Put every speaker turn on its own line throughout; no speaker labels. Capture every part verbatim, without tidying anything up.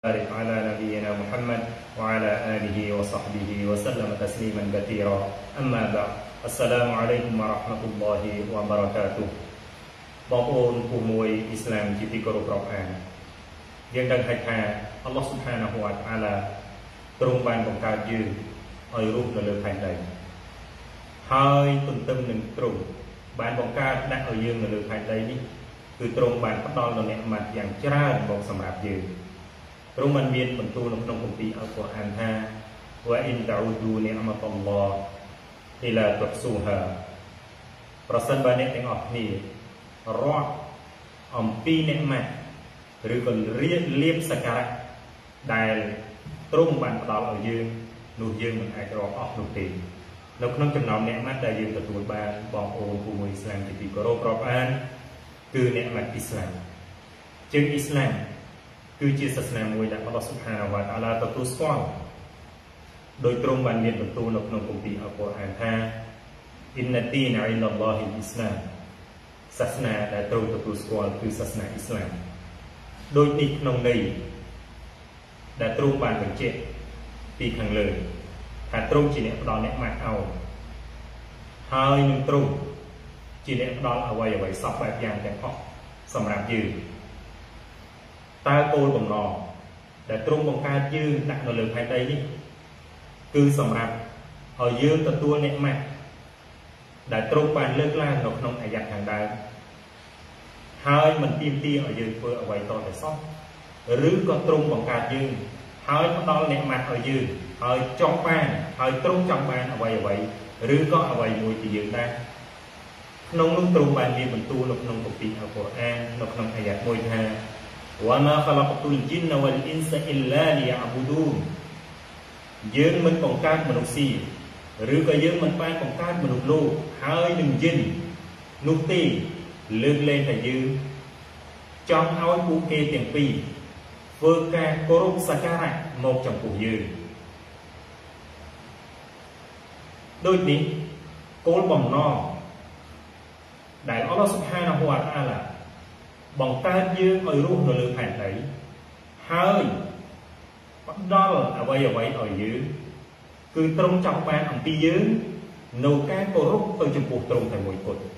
على نبينا محمد وعلى آله وصحبه وسلم تسليما كثيرا أما بعد السلام عليكم ورحمة الله وبركاته បងប្អូនពុះមួយអ៊ីស្លាមជាទីគោរពរាប់អានយើងដឹងហើយថាអល់ឡោះស៊ុបហានាហ៊ូវតាអាឡាទ្រង់បានបង្កើតយើងឲ្យរស់នៅលើផែនដីហើយទន្ទឹមនឹងទ្រង់បានបង្កើតដាក់ឲ្យយើងនៅលើផែនដីនេះគឺទ្រង់បានផ្ដល់នូវនិម្មតយ៉ាងច្រើនមកសម្រាប់យើងទ្រង់បានមានបន្ទូលនៅក្នុងគម្ពីរអល់កុរអានថាវ៉ាអ៊ីនតអ៊ូឌូនិអមតុលឡោះអ៊ីឡាតុស៊ូហាប្រសិនបើអ្នកទាំងអស់គ្នារាប់អំពីនិម្មតឬក៏រៀបលៀបសក្ការៈដែលទ្រង់បានផ្ដល់ឲ្យយើងនោះយើងមិនអាចរាប់អស់នោះទេនៅក្នុងចំណោមនិម្មតដែលយើងទទួលបានបងប្អូនពុះមួយអ៊ីស្លាមជាទីគោរពរាប់អានគឺនិម្មតអ៊ីស្លាមជាងអ៊ីស្លាមគឺជាសាសនាមួយដែលអល់ឡោះស៊ុបហានាហ៊ូវតាអាឡាទទួលស្គាល់ដោយទ្រង់បានមានបន្ទូលនៅក្នុងគម្ពីរអល់កុរអានថាអ៊ីនណាទីនអ៊ីនដឡោះអ៊ីស្លាមសាសនាដែលទ្រង់ទទួលស្គាល់គឺសាសនាអ៊ីស្លាមដោយនេះក្នុងន័យដែលទ្រង់បានបញ្ជាក់ពីខាងលើថាទ្រង់ជាអ្នកផ្ដល់និម្មតឲ្យហើយនឹងទ្រង់ជាអ្នកផ្ដល់អ្វីអ្វីសពបែបយ៉ាងទាំងអស់សម្រាប់យើងតើគោលបំណងដែលទ្រង់បង្កើតយើងដាក់នៅលើផែនដីនេះគឺសម្រាប់ឲ្យយើងទទួលនិម្មតដែលទ្រង់បានលើកឡើងនៅក្នុងអាយ៉ាត់ខាងដើមហើយមិនទាមទារឲ្យយើងធ្វើអ្វីតតែសោះឬក៏ទ្រង់បង្កើតយើងហើយផ្ដល់និម្មតឲ្យយើងហើយចង់បានហើយទ្រង់ចង់បានអ្វីអ្វីឬក៏អ្វីមួយពីយើងដែរក្នុងនោះទ្រង់បានមានបន្ទូលនៅក្នុងគម្ពីរអល់កុរអាននៅក្នុងអាយ៉ាត់មួយថាوَمَا خَلَقْتُ الْجِنَّ وَالْإِنسَ إِلَّا لِيَعْبُدُونِ យើងមិនបង្កើតមនុស្សស៊ីឬក៏យើងមិនបានបង្កើតមនុស្សលោកហើយនឹងយិននោះទេលើកលែងតែយើងចង់ឲ្យពួកគេទាំងពីរធ្វើការគោរពសក្ការៈមកចំពោះយើងដូចនេះគោលបំណងដែលអល់ឡោះស៊ុបហានាហ៊ូវតាអាឡាបង្កើតយើងឲ្យរស់នៅលើផែនដីហើយផ្ដល់អ្វីអ្វីឲ្យយើងគឺទ្រង់ចង់បានអំពីយើងនៅការគោរពទៅចំពោះទ្រង់តែមួយគត់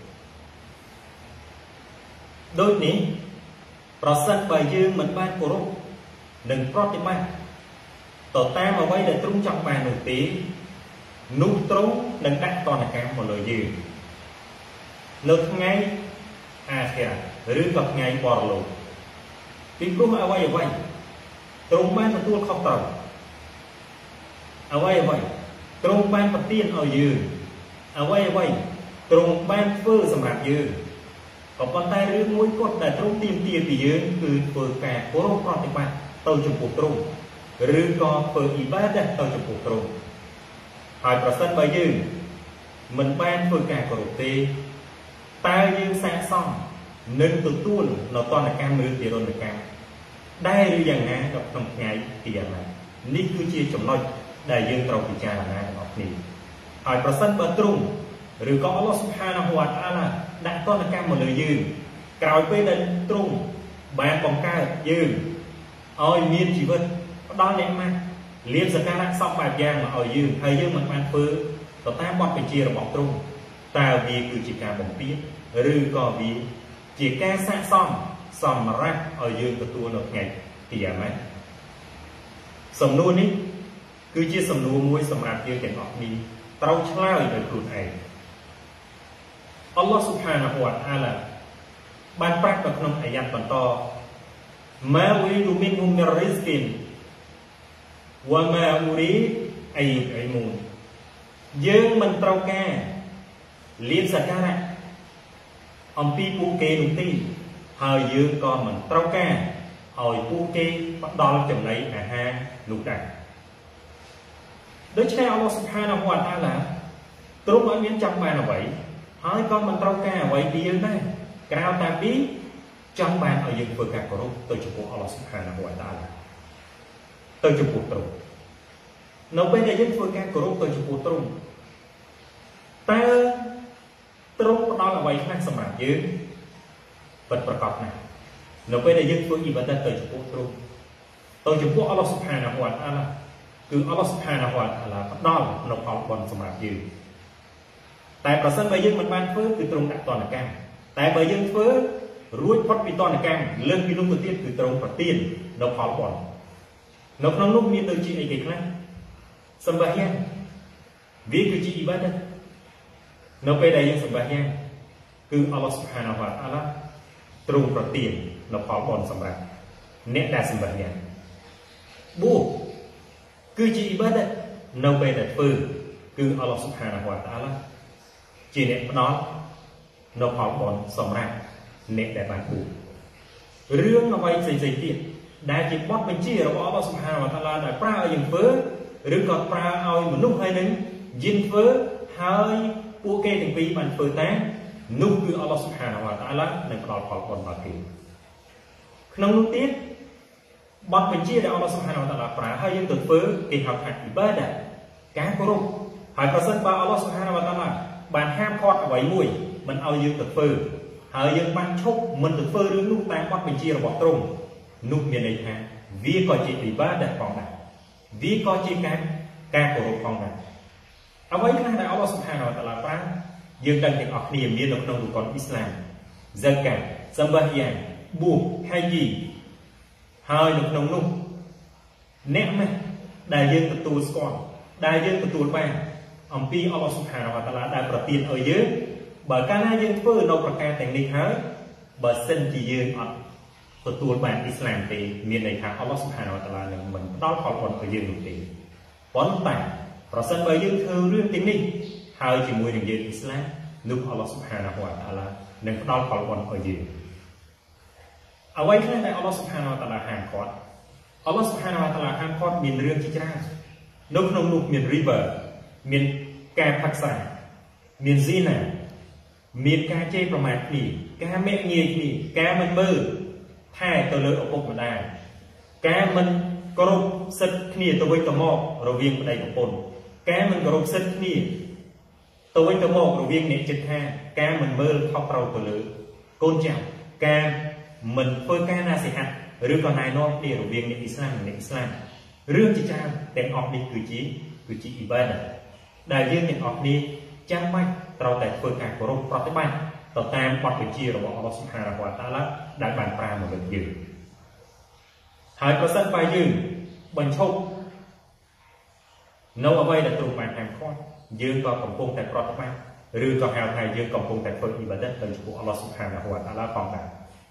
ដូចនេះប្រសិនបើយើងមិនបានគោរពនិងប្រតិបត្តិទៅតាមអ្វីដែលទ្រង់ចង់បាននោះទេនោះទ្រង់នឹងដាក់ទណ្ឌកម្មមកលើយើងនៅថ្ងៃអាខិរ៉ាឬក៏ថ្ងៃបរលោកពីព្រោះអ្វីអ្វីទ្រង់បានទទួលខុសត្រូវអ្វីអ្វីទ្រង់បានប្រទានឲ្យយើងអ្វីអ្វីទ្រង់បានធ្វើសម្រាប់យើងក៏ប៉ុន្តែរឿងមួយគត់ដែលទ្រង់ទាមទារពីយើងគឺធ្វើការគោរពប្រតិបត្តិទៅចំពោះទ្រង់ឬក៏ធ្វើអ៊ីបាដាទៅចំពោះទ្រង់ហើយប្រសិនបើយើងមិនបានធ្វើការគោរពទេតើយើងសាកសមនឹងទទួលនៅតនកម្មឬទារុណកម្មដែរឬយ៉ាងណានៅក្នុងថ្ងៃទីយ៉ាម៉ាត់នេះគឺជាចំណុចដែលយើងត្រូវពិចារណាទាំងអស់គ្នាហើយប្រសិនបើទ្រង់ឬក៏អល់ឡោះស៊ុបហានាហ៊ូវតាអាឡាដាក់ទណ្ឌកម្មមកលើយើងក្រោយពេលដែលទ្រង់បានបង្កើតយើងឲ្យមានជីវិតផ្ដល់និម្មតលៀបសក្ការៈសពបែបយ៉ាងមកឲ្យយើងហើយយើងមិនបានធ្វើទៅតាមបទបញ្ជារបស់ទ្រង់តើវាគឺជាការបំពានឬក៏វាជាការសាកសមសម្រាប់ឲ្យយើងទទួលនៅថ្ងៃទីយ៉ាម៉ាត់សំណួរនេះគឺជាសំណួរមួយសម្រាប់យើងទាំងអស់គ្នាត្រូវឆ្លើយដោយខ្លួនឯងអល់ឡោះស៊ុបហានាហ៊ូវតាអាឡាបានប្រាប់នៅក្នុងអាយ៉ាត់បន្តម៉ាអ៊ូរីឌូមីនហ៊ុមមីររីស្គីនវ៉ាម៉ាអ៊ូរីអ៊ីយុបអ៊ីមូនយើងមិនត្រូវការលៀបសក្ការៈអំពីពួកគេនោះទេហើយយើងក៏មិនត្រូវការឲ្យពួកគេផ្ដល់ចំណីអាហារនោះដែរដូច្នេះអល់ឡោះស៊ុបហានាហ៊ូវតាអាឡាទ្រង់ឲ្យមានចង់បានអ្វីហើយក៏មិនត្រូវការអ្វីពីយើងដែរក្រៅតែពីចង់បានឲ្យយើងធ្វើការគោរពទៅចំពោះអល់ឡោះស៊ុបហានាហ៊ូវតាអាឡាទៅចំពោះទ្រង់នៅពេលដែលយើងធ្វើការគោរពទៅចំពោះទ្រង់តើទ្រង់ផ្ដល់អ្វីខ្លះសម្រាប់យើងពិតប្រាកដណាស់នៅពេលដែលយើងធ្វើអ៊ីបាដាតទៅចំពោះទ្រង់ tôi chụp của Allah Subhanahu wa Taala cứ Allah Subhanahu wa Taala bắt đầu nộp học còn sầm rạp dư tạiประสานbây giờ mình ban phơiคือตรงđặt toàn là cam tại bây giờ phơi ruồi thoát bị toàn là cam lên bị lúc đầu tiênคือตรงประtiênนกพอลบอลนกน้องนุ่มมีตัวจีไอเด็กนะสบายยังวิคือจีอิบาดะนกไปได้ยังสบายยังคืออัลลอฮฺ سبحانه และ تعالى ตรงประtiênนกพอลบอลสำหรับเนื้อได้สบายยังบูคือจีอิบาดะนกไปได้ฟื้นคืออัลลอฮฺ سبحانه และ تعالى จีเนื้อน้องนกพอลบอลสำหรับเนื้อได้บางบูเรื่องเอาไว้ใจใจเตี้ยได้จีบวัดเป็นจีเราบอกอัลลอฮฺ سبحانه และ تعالى ได้ปลาอย่างเฟ้อหรือก็ปลาเอาเหมือนนุ่มให้หนึ่งยินเฟ้อให้ผู้เกย์ถึงปีมันเฟ้อแตงนุ่มคืออัลลอฮฺ سبحانه และ تعالى ในกรอบของคนบากีขนมนุ่มติดวัดเป็นจีเราอัลลอฮฺ سبحانه และ تعالى ปลาให้ยังตึกเฟ้อเกี่ยวกับอิบาดะการกรบหายประเสริฐบ่าอัลลอฮฺ سبحانه และ تعالى บานห้ามคอดเอาไว้มวยมันเอายังตึกเฟ้อหายยังบานชกมันตึกเฟ้อหรือนุ่มแตงวัดเป็นจีเราบอกตรงนุ่มมีในทางวิก็จีอิบาดะของมันวิก็จีการการกรบของมันเอาไว้ข้างในอัลลอฮฺ سبحانه และ تعالى ปรายังดังถึงออกเนียมมีนกนกดุกรอิสลามซักกะสัมบะฮ์ยังบุกให้ยีหายนกนกนุ่มเนะไหมได้ยังประตูสกอตได้ยังประตูไปอัมพีอัลลอฮฺ سبحانه และ تعالى ได้ประเตียนเอาเยอะบ่การนั้นยังเพื่อเราประกาศแต่งนี้หายบ่เส้นจียังอัดตัวแบบอิสลามตีมีในทางอัลลอฮฺ سبحانه และ تعالى หนึ่งมันต้องขอคนไปยืนตีป้อนแต่ประสานไปยืนคือเรื่องตีนี้หายจีมวยหนึ่งยืนอิสลามนึกอัลลอฮฺ سبحانه และ تعالى หนึ่งต้องขอคนไปยืนเอาไว้ข้างในอัลลอฮฺ سبحانه และ تعالى ห้ามคอร์ดอัลลอฮฺ سبحانه และ تعالى ห้ามคอร์ดมีเรื่องที่จ้านึกนงนุกมีริเบอร์มีการพักษามีซีน่ามีการเจประมาทนี่การเมฆเงียนี่การมันมือแท้ตัวเลือกออกมาได้แกมันกรบสัตว์นี่ตัวไว้ตัวมอกเราเวียงไปได้กับปนแกมันกรบสัตว์นี่ตัวไว้ตัวมอกเราเวียงเนี่ยจิตแท้แกมันเมื่อท็อปเราตัวเลือกโกนจับแกมันเพื่อแกน่าเสียหายหรือก่อนนายน้องนี่เราเวียงในอิสลามในอิสลามเรื่องจิตใจแต่ออกนี่คือจีคือจีอิบาดะได้เรื่องแต่ออกนี้จ้างไม่เราแต่เพื่อการกรบปฏิบัติต่อตามปัจจัยเราบอกอัลลอฮฺ سبحانه และ تعالى ได้บานปลาหมดเลยยืนหายประสานไปยืนบรรชกโน้เอาไว้แต่ตรงบานแทงคอดยืนก็กำปงแต่ปฏิบัติหรือก็หาไทยยืนกำปงแต่เพื่ออิบาดะโดยเฉพาะอัลลอฮฺ سبحانه และ تعالى ของแบบ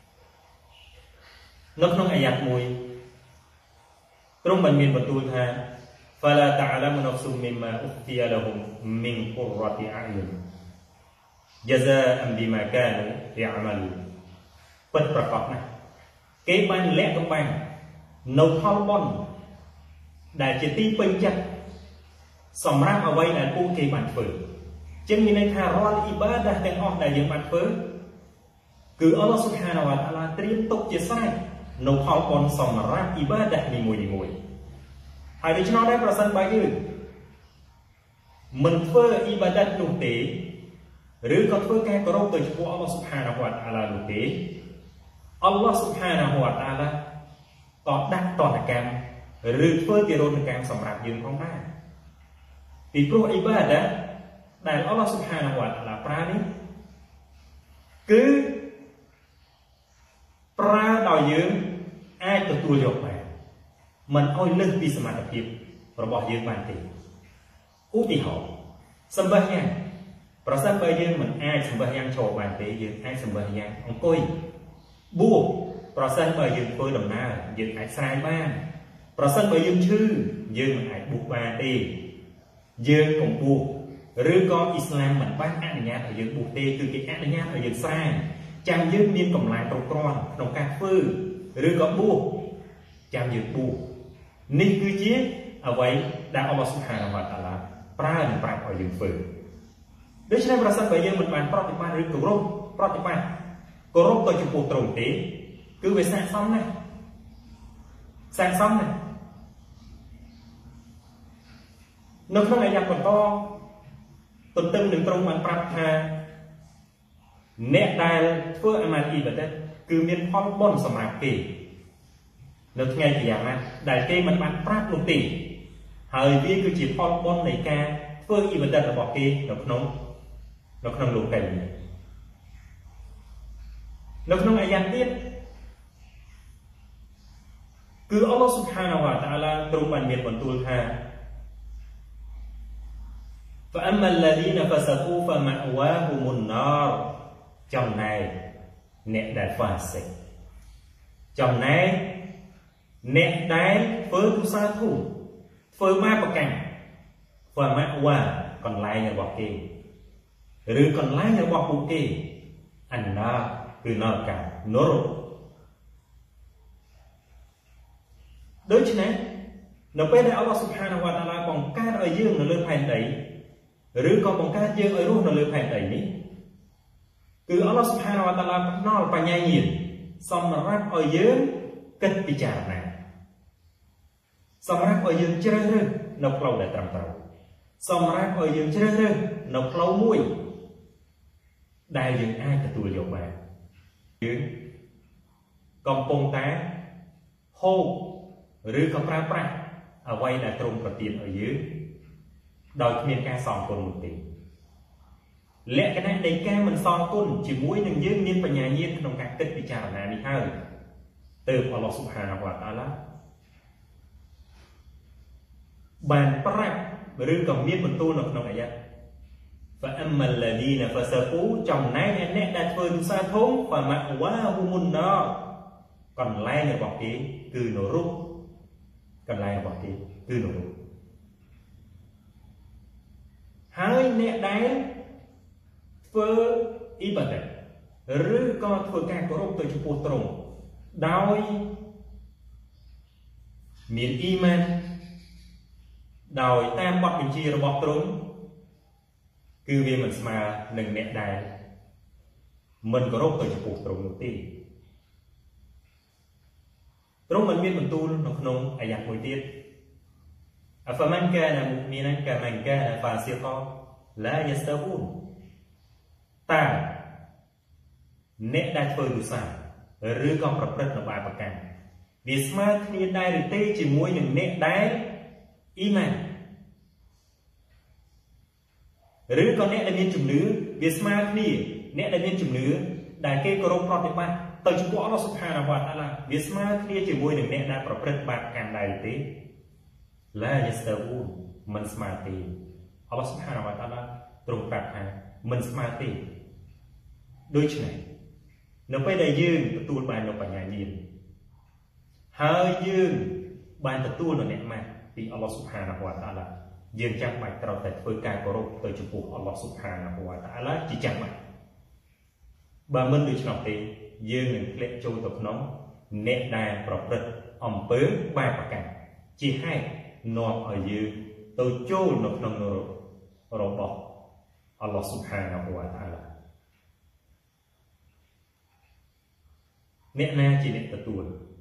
นกน้องอายัดมวยตรงมันมีประตูทางฟาลาตะอัลามุนักซุมมิมมาอุคติยะละฮุมมินกุรรติอายุนยาซาอัมบิมาการุยามาลูเปิดประกอบนะเก็บมันเละตรงไปนกเข้าบอลได้จะตีเป็นจัดสำรับเอาไว้ในผู้เก็บมันเฟื่อจึงมีในทารอนอิบาดะแต่ออกได้ยังมันเฟื่อคืออัลลอฮฺ سبحانه และ تعالى เตรียมตกเจสายนกเข้าบอลสำรับอิบาดะมีมวยดีมวยหายดิฉันได้ประสานไปยืนมันเฟื่ออิบาดะนุ่มเตะหรือก็เพื่อการกรบโดยเฉพาะอัลลอฮฺ سبحانه และ تعالى ลูกเอ๋อัลลอฮฺ سبحانه และ تعالى ก็ดักต่อในการหรือเพื่อที่เราในการสำหรับยืนของได้ปีโปรอิบาดะได้อัลลอฮฺ سبحانه และ تعالى ปรานี้คือปราดาวยืนไอ้ตัวตัวยกไปมันเอาเรื่องปีสมาธิเราบอกยืนบานตีอุติหอสมบัติยังประสานไปยืนเหมือนไอ้สมบัติยังโชว์บานตียืนไอ้สมบัติยังองคุยบวกประสานไปยืนเพื่อดำน้ายืนไอ้สายบ้านประสานไปยืนชื่อยืนไอ้บุกบานตียืนของบุกหรือก็อิสลามเหมือนบ้านอันนี้ยืนบุกตีคือกิจอันนี้ยืนสร้างจำยืนมีกำลังตรงกรอนตรงการฟื้นหรือก็บุกจำยืนบุกนี่คือเจี๊ยเอาไว้ได้อัลลอฮฺ سبحانه และ تعالى ปราณปราณเอายืนฟื้นโดยเฉพาะประสานไปยืนเหมือนบ้านปฏิบัติหรือกรบปฏิบัติกรบตัวจุดตรงตีคือไปแสงซ้ำนะแสงซ้ำนะนกทั้งหลายอย่างก่อนก็ตุนตึงหนึ่งตรงมันปรับทางเนตได้เพื่ออามาตีแบบนั้นคือมีพอลบอนสมาร์ทเกย์នៅថ្ងៃគីយ៉ាម៉ាត់ដែលគេមិនបានប្រាប់នោះទេហើយវាគឺជាផលបុណ្យនៃការធ្វើអ៊ីបាដាតរបស់គេនៅក្នុងនៅក្នុងលោកីនេះនៅក្នុងអាយ៉ាទៀតគឺអល់ឡោះស៊ុបហានាវ៉ាតាអាឡាទ្រង់បានមានបន្ទូលថា فأما الذين فسقوا فمأواهم النار ចំណែកអ្នកដែលហ្វាសិកចំណែកអ្នកដែលធ្វើទុសាធុធ្វើបាបកម្ម فمأوا កន្លែងរបស់គេឬកន្លែងរបស់ពួកគេអាណាគឺនរកនរកដូច្នេះនៅពេលដែលអល់ឡោះស៊ុបហានាវ៉ាតាអាឡាបង្កើតឲ្យយើងនៅលើផែនដីឬក៏បង្កើតយើងឲ្យរស់នៅលើផែនដីនេះគឺអល់ឡោះស៊ុបហានាវ៉ាតាអាឡាផ្ដល់បញ្ញាញាណសម្រាប់ឲ្យយើងគិតពិចារណាសម្រាប់ឲ្យយើងជ្រើសរើសនៅផ្លូវដែលត្រឹមត្រូវសម្រាប់ឲ្យយើងជ្រើសរើសនៅផ្លូវមួយដែលយើងអាចទទួលយកបានយើងកំពុងតែហូបឬក៏ប្រើប្រាស់អ្វីដែលទ្រង់ប្រទានឲ្យយើងដោយគ្មានការសងគុណនោះទេលក្ខណៈនៃការមិនសងគុណជាមួយនឹងយើងមានបញ្ញាញាណក្នុងការគិតពិចារណានេះហើយទើបអល់ឡោះស៊ុបហានាវ៉ាតាអាឡាបានប្រាប់ឬក៏មានបន្ទូលនៅក្នុងអាយ៉ាត់ فأما الذين فسقوا ចំណែកអ្នកដែលធ្វើទុសាធំ فمأواهم النار កន្លែងរបស់គេគឺនរកកន្លែងរបស់គេគឺនរកហើយអ្នកដែលធ្វើអ៊ីបាដាតឬក៏ធ្វើការគោរពទៅចំពោះទ្រង់ដោយមានអ៊ីម៉ានដោយតាមបទបញ្ជារបស់ទ្រង់គឺវាមិនស្មើនឹងអ្នកដែលមិនគោរពទៅចំពោះទ្រង់នោះទេទ្រង់មិនមានបន្ទូលនៅក្នុងអាយ៉ាមួយទៀត أفمن كان مؤمنا كمن كان فاسقا لا يستوون តើអ្នកដែលធ្វើទុសាឬក៏ប្រព្រឹត្តនៅបាបកម្មវាស្មើគ្នាដែរឬទេជាមួយនឹងអ្នកដែលអ៊ីម៉ានឬក៏អ្នកដែលមានជំនឿវាស្មើគ្នាអ្នកដែលមានជំនឿដែលគេគោរពប្រតិបត្តិទៅចំពោះអល់ឡោះស៊ុបហានាវ៉ាតាអាឡាវាស្មើគ្នាជាមួយនឹងអ្នកដែលប្រព្រឹត្តបាបកម្មដែរទេឡាយស្តវូនមិនស្មើទេអល់ឡោះស៊ុបហានាវ៉ាតាអាឡាទ្រង់ប្រាប់ថាមិនស្មើទេដូច្នេះនៅពេលដែលយើងទទួលបាននូវបញ្ញាញាណហើយយើងបានទទួលនូវអ្នកម៉ាត់ពីអល់ឡោះស៊ុបហានាវ៉ាតាអាឡាយើងចាំបាច់ត្រូវតែធ្វើការគោរពទៅចំពោះអល់ឡោះស៊ុបហានាវ៉ាតាអាឡាជាចាំបាច់បើមិនដូច្នោះទេយើងនឹងធ្លាក់ចូលទៅក្នុងអ្នកដែលប្រព្រឹត្តអំពើបាបកម្មជាហេតុនាំឲ្យយើងទៅចូលនៅក្នុងនរករបស់អល់ឡោះស៊ុបហានាវ៉ាតាអាឡាអ្នកណាជាអ្នកទទួល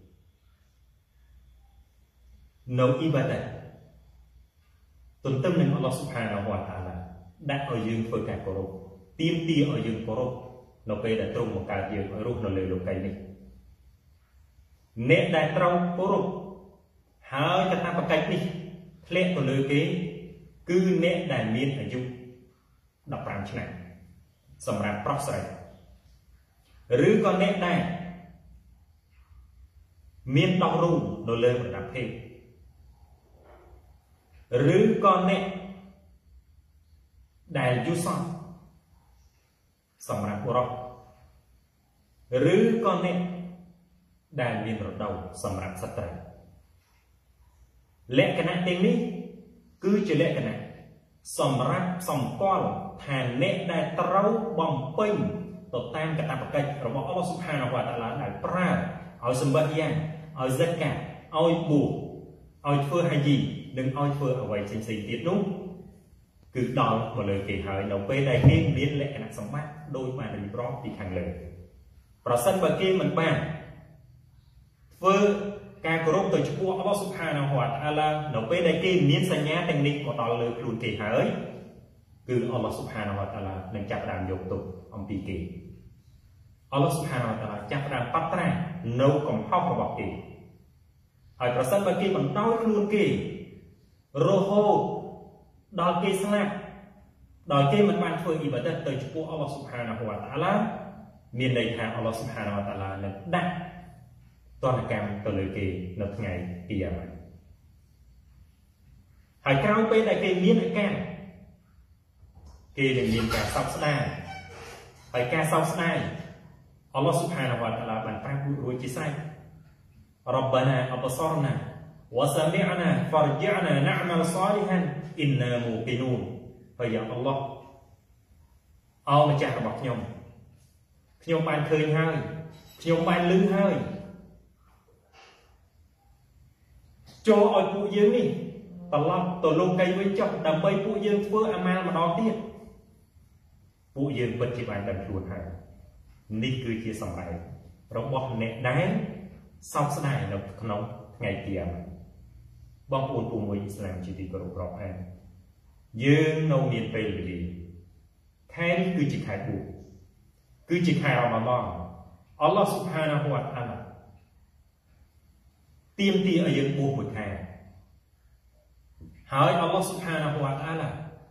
នៅអ៊ីបាដាតទន្ទឹមនឹងអល់ឡោះស៊ុបហានាវ៉ាតាអាឡាដាក់ឲ្យយើងធ្វើការគោរពទាមទារឲ្យយើងគោរពនៅពេលដែលទ្រង់បង្កើតយើងឲ្យរស់នៅលើលោកីនេះអ្នកដែលត្រូវគោរពហើយកតាបកិច្ចនេះធ្លាក់ទៅលើគេគឺអ្នកដែលមានអាយុដប់ប្រាំឆ្នាំសម្រាប់ប្រុសស្រីឬក៏អ្នកដែលមានដប់រូបនៅលើប្រដាប់ភេទឬក៏អ្នកដែលយូសតសម្រាប់បុរសឬក៏អ្នកដែលមានរដូវសម្រាប់ស្ត្រីលក្ខណៈទាំងនេះគឺជាលក្ខណៈសម្រាប់សម្គាល់ថាអ្នកដែលត្រូវបំពេញទៅតាមកតាបកិច្ចរបស់អល់ឡោះស៊ុបហានាវ៉ាតាអាឡាដែលប្រើឲ្យសម្បត្តិយ៉ាងឲ្យហ្សាកាតឲ្យបួសឲ្យធ្វើហាជីនិងឲ្យធ្វើអ្វីផ្សេងៗទៀតនោះគឺដល់មកលើគេហើយនៅពេលដែលគេមានលក្ខណៈសម្បត្តិដោយបានរៀបរាប់ពីខាងលើប្រសិនបើគេមិនបានធ្វើការគោរពទៅចំពោះអល់ឡោះស៊ុបហានាវ៉ាតាអាឡានៅពេលដែលគេមានសញ្ញាទាំងនេះមកដល់លើខ្លួនគេហើយគឺអល់ឡោះស៊ុបហានាវ៉ាតាអាឡានឹងចាប់ផ្ដើមយកទុកអំពីគេអល់ឡោះស៊ុបហានាវ៉ាតាអាឡាចាប់ផ្ដើមប៉ាត់ត្រានៅកំហុសរបស់គេហើយប្រសិនបើគេបន្តខ្លួនគេរហូតដល់គេស្លាប់ដល់គេមិនបានធ្វើអ៊ីបាដតទៅចំពោះអល់ឡោះស៊ុបហានាហ៊ូវតាអាឡាមានន័យថាអល់ឡោះស៊ុបហានាហ៊ូវតាអាឡានឹងដាក់ទណ្ឌកម្មទៅលើគេនៅថ្ងៃគីយ៉ាម៉ាត់ហើយក្រោយពេលដែលគេមានអាការគេនឹងមានការសោកស្ដាយហើយការសោកស្ដាយអល់ឡោះស៊ុបហានាហ៊ូវតាអាឡាបានប្រាប់រួចជាស្រេចរ៉បបាណាអបសរណាវ៉ាសាមីអណាហ្វារជីអណាណាអមលសលីហានអ៊ីនណាមូគីនូនហើយយ៉ាអល់ឡោះអោម្ចាស់របស់ខ្ញុំខ្ញុំបានឃើញហើយខ្ញុំបានឮហើយចូលឲ្យពួកយើងនេះត្រឡប់ទៅលោកីវិញចុះដើម្បីពួកយើងធ្វើអាម៉ាល់ម្ដងទៀតពួកយើងពិតជាបានដឹងខ្លួនហើយនេះគឺជាសម្ដែងរបស់អ្នកដែលសោកស្ដាយនៅក្នុងថ្ងៃគីយ៉ាម៉ាត់បងប្អូនពូមួយអ៊ីស្លាមជាទីគោរពរាប់អានយើងនៅមានពេលវេលាខែនេះគឺជាខែបួសគឺជាខែរ៉ម៉ាឌនអល់ឡោះស៊ុបហានាហ៊ូវតាអាឡាទាមទារឲ្យយើងបួសមួយខែហើយអល់ឡោះស៊ុបហានាហ៊ូវតាអាឡា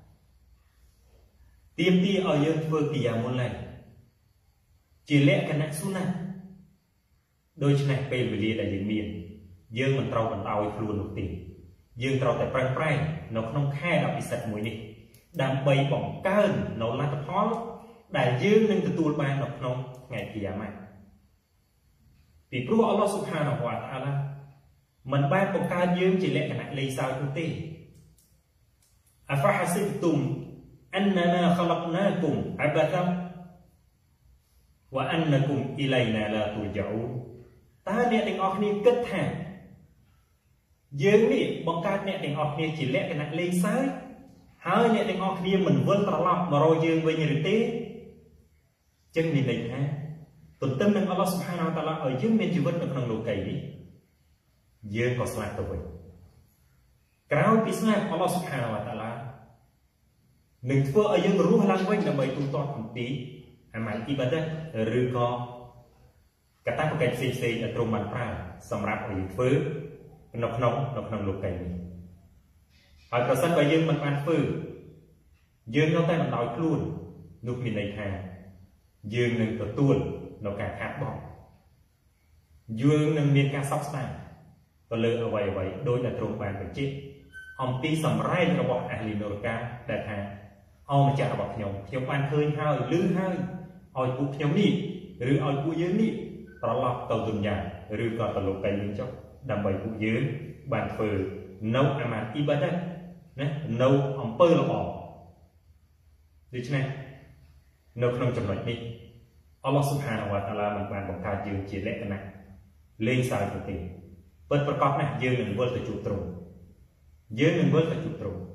ទាមទារឲ្យយើងធ្វើគីយ៉ាមុលឡៃជាលក្ខណៈស៊ុណាដូច្នេះពេលវេលាដែលយើងមានយើងមិនត្រូវបណ្ដោយខ្លួននោះទេយើងត្រូវតែប្រឹងប្រែងនៅក្នុងខែដ៏ពិសិដ្ឋមួយនេះដើម្បីបង្កើននៅលទ្ធផលដែលយើងនឹងទទួលបាននៅក្នុងថ្ងៃគីយ៉ាម៉ាត់ពីព្រោះអល់ឡោះស៊ុបហានាហ៊ូវតាអាឡាមិនបានបង្កើតយើងជាលក្ខណៈលេងសើចនោះទេអាហ្វាហាស៊ីបតុមអនណាខលកណាគុមអាបាតាវ៉ាអនណគុមអ៊ីឡៃណាឡាទូរជាអ៊ូនតើអ្នកទាំងអស់គ្នាគិតថាយើងនេះបង្កើតអ្នកទាំងអស់គ្នាជាលក្ខណៈលេងសើចហើយអ្នកទាំងអស់គ្នាមិនវិលត្រឡប់មករកយើងវិញឬទេចឹងមានន័យថាទន្ទឹមនឹងអល់ឡោះស៊ុបហានាវតាឡាឲ្យយើងមានជីវិតនៅក្នុងលោកីនេះយើងក៏ស្លាប់ទៅវិញក្រោយពីស្លាប់អល់ឡោះស៊ុបហានាវតាឡានឹងធ្វើឲ្យយើងរស់ឡើងវិញដើម្បីទូទាត់អំពីអាម៉ាល់អ៊ីបាដតឬក៏កតាបកិច្ចផ្សេងផ្សេងដែលទ្រង់បានប្រើសម្រាប់ឲ្យយើងធ្វើនៅក្នុងនៅក្នុងលោកីនេះហើយប្រសិនបើយើងមិនបានធ្វើយើងនៅតែមិនដោយខ្លួននោះមានន័យថាយើងនឹងទទួលនៅការខាតបង់យើងនឹងមានការសោកស្ដាយទៅលើអ្វីអ្វីដោយដែលទ្រង់បានបញ្ជាក់អំពីសម្រែងរបស់អាហ្លីនូរកាដែលថាអោម្ចាស់របស់ខ្ញុំខ្ញុំបានឃើញហើយឮហើយឲ្យពួកខ្ញុំនេះឬឲ្យពួកយើងនេះត្រឡប់ទៅទុនយ៉ាឬក៏ទៅលោកីវិញចុះដើម្បីពួកយើងបានធ្វើនៅអាម៉ាល់អ៊ីបាដតណានៅអំពើល្អដូច្នេះនៅក្នុងចំណុចនេះអល់ឡោះស៊ុបហានាវតាអាឡាមិនបានបង្កើតយើងជាលក្ខណៈលេងសើចទេពិតប្រាកដណាស់យើងនឹងវិលទៅជួបទ្រង់យើងនឹងវិលទៅជួបទ្រង់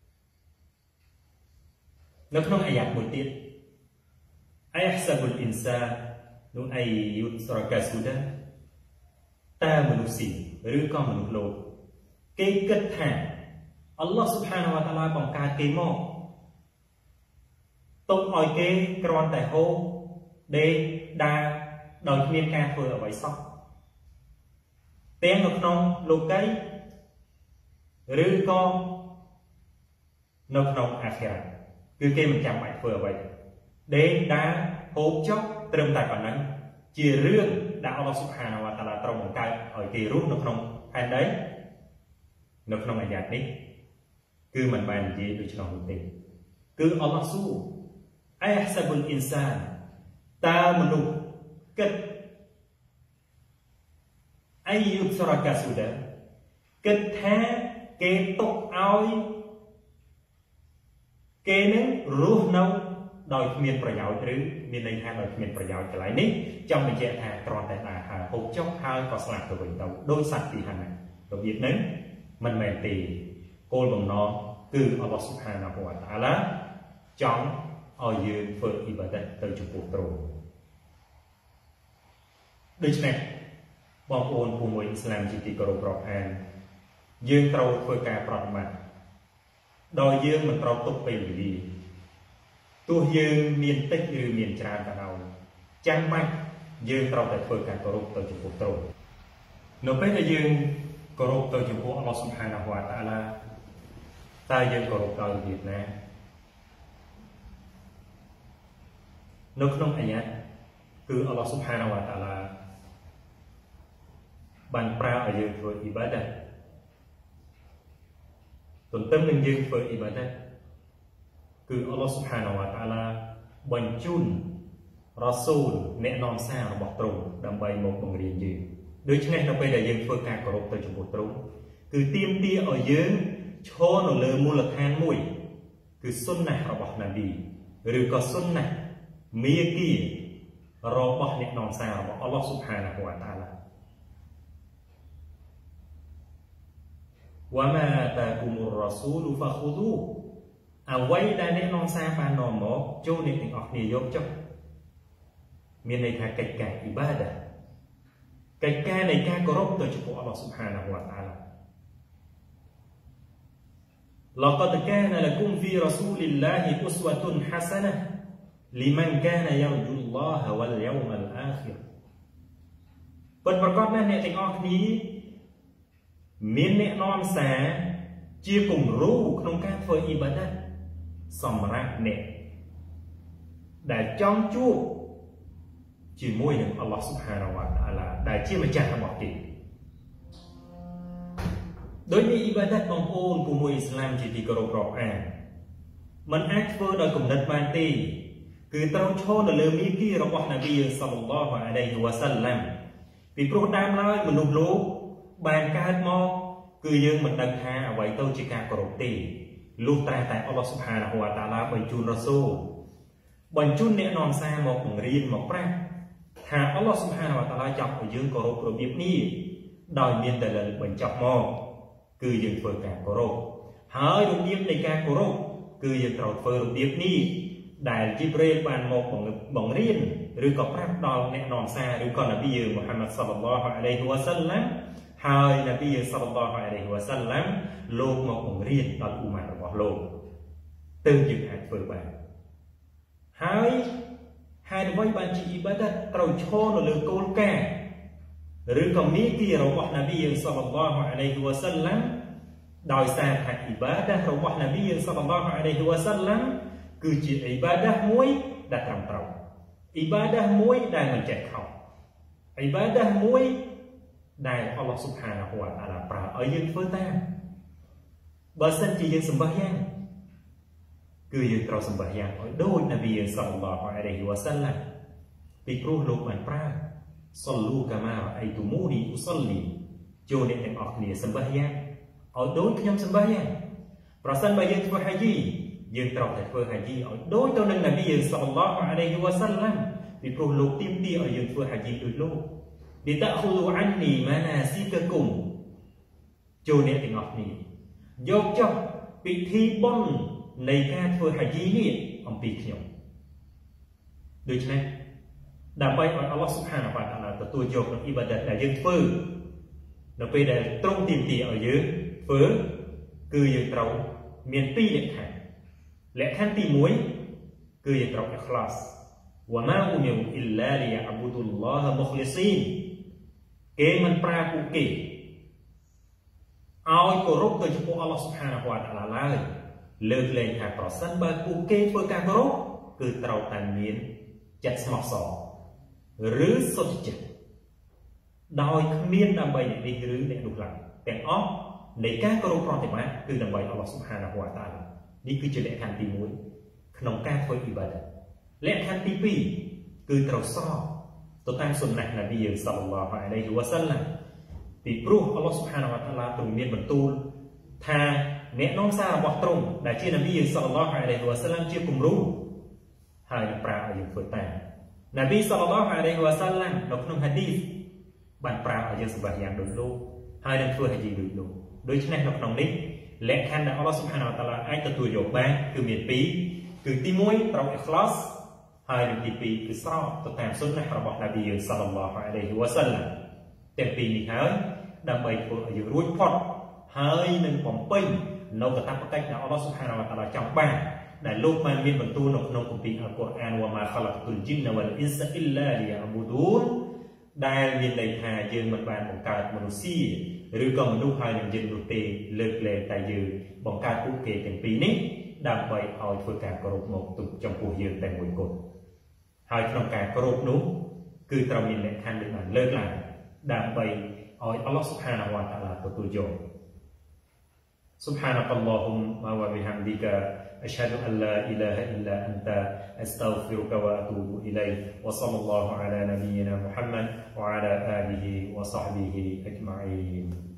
នៅក្នុងអាយ៉ាតមួយទៀតអៃហ្សាបុលអ៊ីនសានូអៃយុស្រកាស៊ូដាតើមនុស្សស៊ីឬក៏មនុស្សលោកគេគិតថាអល់ឡោះស៊ុបហានាវតាអាឡាបង្កើតគេមកទុកឲ្យគេគ្រាន់តែហូបដេកដើរដោយគ្មានការធ្វើអ្វីសោះទាំងនៅក្នុងលោកីឬក៏នៅក្នុងអាខិរ៉ាតគឺគេមិនចាំបាច់ធ្វើអ្វីដេកដើរហូបចុកត្រឹមតែប៉ុណ្ណឹងជារឿងដែលអល់ឡោះស៊ុបហានាវតាអាឡាទ្រង់បង្កើតឲ្យគេរស់នៅក្នុងផែនដីនៅក្នុងអាយ៉ាតនេះគឺមិនបាននិយាយដូច្នោះទេគឺអល់ឡោះស៊ូអៃហ្សាបុលអ៊ីនសានតើមនុស្សគិតអៃយុបស្រកាស៊ូដាគិតថាគេទុកឲ្យគេនឹងរស់នៅដោយគ្មានប្រយោជន៍ឬមានន័យថាដោយគ្មានប្រយោជន៍កន្លែងនេះចង់បញ្ជាក់ថាគ្រាន់តែដើរហើរហូបចុកហើយក៏ស្លាប់ទៅវិញទៅដោយសត្វទីហាណារបៀបនេះមិនមែនទេគោលបំណងគឺអល់ឡោះស៊ុបហានាហ៊ូវតាអាឡាចង់ឲ្យយើងធ្វើអ៊ីបាដតទៅចំពោះទ្រង់ដូច្នេះបងប្អូនពួកមួយអ៊ីស្លាមជាទីគោរពរាប់អានយើងត្រូវធ្វើការប្រតិបត្តិដោយយើងមិនត្រូវទុកពេលវេលាទោះយើងមានតិចឬមានច្រើនក៏ដោយចាំបាច់យើងត្រូវតែធ្វើការគោរពទៅចំពោះទ្រង់នៅពេលដែលយើងគោរពទៅចំពោះអល់ឡោះស៊ុបហានាហ៊ូវតាអាឡាតើយើងគោរពដោយរបៀបណានៅក្នុងអាយ៉ាតគឺអល់ឡោះស៊ុបហានាហ៊ូវតាអាឡាបានប្រើឲ្យយើងធ្វើអ៊ីបាដាតទន្ទឹមនឹងយើងធ្វើអ៊ីបាដាតគឺអល់ឡោះស៊ុបហានាហ៊ូវតាអាឡាបញ្ជូនរ៉ាស៊ូលអ្នកនាំសាររបស់ទ្រង់ដើម្បីមកបង្រៀនយើងដូច្នេះនៅពេលដែលយើងធ្វើការគោរពទៅចំពោះទ្រង់គឺទាមទារឲ្យយើងឈរនៅលើមូលដ្ឋានមួយគឺសុនណាស់របស់ណាប៊ីឬក៏សុនណាស់មាគ៌ារបស់អ្នកនាំសាររបស់អល់ឡោះស៊ុបហានាហ៊ូវតាអាឡាវ៉ាម៉ាតាគុមុររ៉ាស៊ូលហ្វាខុឌូអ្វីដែលអ្នកនាំសារបាននាំមកចូលអ្នកទាំងអស់គ្នាយកចុះមានន័យថាកិច្ចការអ៊ីបាដាកិច្ចការនៃការគោរពទៅចំពោះអល់ឡោះស៊ុបហានាហ៊ូវតាអាឡាلقد كان لكم في رسول الله أسوة حسنة لمن كان يرجو الله واليوم الآخر ពិតប្រាកដណាស់អ្នកទាំងអស់គ្នាមានអ្នកនាំសារជាគំរូក្នុងការធ្វើអ៊ីបាដាតសម្រាប់អ្នកដែលចង់ជួបជាមួយនឹងអល់ឡោះស៊ុបហានាហ៊ូវតាអាឡាដែលជាម្ចាស់របស់គេដោយមានអ៊ីបាដាតបងប្អូនពុំមួយអ៊ីស្លាមជាទីគោរពរាប់អានมันអាចធ្វើដោយគំនិតបានទេគឺត្រូវឈរនៅលើមាគ៌ារបស់នប៊ីសល្លឡោះអាឡៃហ៊ីវ៉ាសាឡាំពីព្រោះដើមឡើយមនុស្សលោកបានកើតមកគឺយើងមិនដឹងថាអ្វីទៅជាការគោរពទេលុះត្រាតែអល់ឡោះស៊ុបហានាហ៊ូវតាអាឡាបញ្ជូនរ៉ាស៊ូលបញ្ជូនអ្នកនាំសារមកបង្រៀនមកប្រាប់ថាអល់ឡោះស៊ុបហានាហ៊ូវតាអាឡាចង់ឲ្យយើងគោរពរបៀបនេះដោយមានតែលិលបញ្ចប់មកគឺយើងធ្វើការគោរពហើយរបៀបនៃការគោរពគឺយើងត្រូវធ្វើរបៀបនេះដែលជីប្រេលបានមកបង្រៀនឬក៏ប្រាប់ដល់អ្នកនាំសារឬក៏នប៊ីមូហាម៉ាត់សល្លឡោះអាឡៃហ៊ីវ៉ាសាឡាំហើយនប៊ីសល្លឡោះអាឡៃហ៊ីវ៉ាសាឡាំលោកមកបង្រៀនដល់អ៊ូម៉ារបស់លោកទើបយើងអាចធ្វើបានហើយហេតុអ្វីបានជាអ៊ីបាដាតត្រូវឈរនៅលើគោលការណ៍ឬក៏មាគ៌ារបស់នប៊ីសល្លឡោះអាឡៃហ៊ីវ៉ាសាឡាំដោយសារថាអ៊ីបាដាតរបស់នប៊ីសល្លឡោះអាឡៃហ៊ីវ៉ាសាឡាំគឺជាអ៊ីបាដាតមួយដែលត្រឹមត្រូវអ៊ីបាដាតមួយដែលមិនចេះខុសអ៊ីបាដាតមួយដែលអល់ឡោះស៊ុបហានាហ៊ូវតាអាឡាប្រើឲ្យយើងធ្វើតាមបើសិនជាយើងសម្បះយ៉ាងគឺយើងត្រូវសម្បះយ៉ាងឲ្យដូចនប៊ីសល្លឡោះអាឡៃហ៊ីវ៉ាសាឡាំពីព្រោះលោកបានប្រើសល្លូកាម៉ារ៉អៃទូមូនីអ៊ូសលីចូលអ្នកទាំងអស់គ្នាសម្បះយ៉ាងឲ្យដូចខ្ញុំសម្បះយ៉ាងប្រសិនបើយើងធ្វើហាជីយើងត្រូវតែធ្វើហាជីឲ្យដូចទៅនឹងនប៊ីសល្លឡោះអាឡៃហ៊ីវ៉ាសាឡាំពីព្រោះលោកទាមទារឲ្យយើងធ្វើហាជីដូចលោកលីតាខូលូអាននីម៉ាណាស៊ីកគុំចូលអ្នកទាំងអស់គ្នាយកចុះពិធីបុណ្យនៃការធ្វើហាជីនេះអំពីខ្ញុំដូច្នេះដើម្បីឲ្យអល់ឡោះស៊ុបហានាហ៊ូវតាអាឡាទទួលយកនូវអ៊ីបាដាតដែលយើងធ្វើនៅពេលដែលទ្រង់ទាមទារឲ្យយើងធ្វើគឺយើងត្រូវមានពីរលក្ខខណ្ឌលក្ខខណ្ឌទីមួយគឺយើងត្រូវអ៊ីខ្លាសវ៉ាម៉ាអ៊ូមីរូអ៊ីឡាលីយ៉ាអប៊ូឌុលឡោះមុខលីស៊ីនគេមិនប្រើពួកគេឲ្យគោរពទៅចំពោះអល់ឡោះស៊ុបហានាហ៊ូវតាអាឡាឡើយលើកលែងថាប្រសិនបើពួកគេធ្វើការគោរពគឺត្រូវតែមានចិត្តស្មោះសរឬសុទ្ធចិត្តដោយគ្មានដើម្បីអ្នកនេះឬអ្នកនោះឡើយទាំងអស់នៃការគោរពប្រតិបត្តិគឺដើម្បីអល់ឡោះស៊ុបហានាហ៊ូវតាអាឡានេះគឺជាលក្ខខណ្ឌទីមួយក្នុងការធ្វើអ៊ីបាដាតលក្ខខណ្ឌទីពីរគឺត្រូវសរទៅតាមសុនណាស់នប៊ីសល្លឡោះអាឡៃហ៊ីវ៉ាសាឡាំពីព្រោះអល់ឡោះស៊ុបហានាហ៊ូវតាអាឡាទ្រង់មានបន្ទូលថាអ្នកនាំសាររបស់ទ្រង់ដែលជានប៊ីសល្លឡោះអាឡៃហ៊ីវ៉ាសាឡាំជាគំរូហើយនឹងប្រើឲ្យយើងធ្វើតាមនប៊ីសល្លឡោះអាឡៃហ៊ីវ៉ាសាឡាំនៅក្នុងហាឌីសបានប្រើឲ្យយើងសម្បះយ៉ាងដូចលោកហើយនឹងធ្វើហាជីដូចលោកដូច្នេះនៅក្នុងនេះលក្ខខណ្ឌដែលអល់ឡោះស៊ុបហានាហ៊ូវតាអាឡាអាចទទួលយកបានគឺមានពីរគឺទីមួយត្រូវអ៊ីខ្លាសហើយនឹងទីពីរគឺស្រោបទៅតាមសុនណាស់របស់នប៊ីសល្លឡោះអាឡៃហ៊ីវ៉ាសាឡាំទាំងពីរនេះហើយដើម្បីធ្វើឲ្យយើងរួចផុតហើយនឹងបំពេញនៅកាតព្វកិច្ចដែលអល់ឡោះស៊ុបហានាហ៊ូវតាអាឡាចង់បានដែលលោកបានមានបន្ទូលនៅក្នុងគម្ពីរអល់កុរអានវ៉ាម៉ាខឡកតុលជីនវលអ៊ីនសាអ៊ីឡាលីយ៉ាអប៊ូឌូនដែលមានន័យថាយើងមិនបានបង្កើតមនុស្សหรือก็มนุษย์ให้ยังยินดูตีเลิกเลแต่ยืนบังการผู้เกย์เป็นปีนี้ดำไปเอาฝึกการกรบหมกตุกจำปูยืนแต่มวยกดให้ทำการกรบนู้คือเรามีในขั้นเดินเลิกหลังดำไปเอาอัลลอฮฺ سبحانه และ تعالى ตัวตัวโยม سبحانك اللهم وبحمدك أشهد أن لا إله إلا أنت أستغفرك وأتوب إليك وصلى الله على نبينا محمد وعلى آله وصحبه أجمعين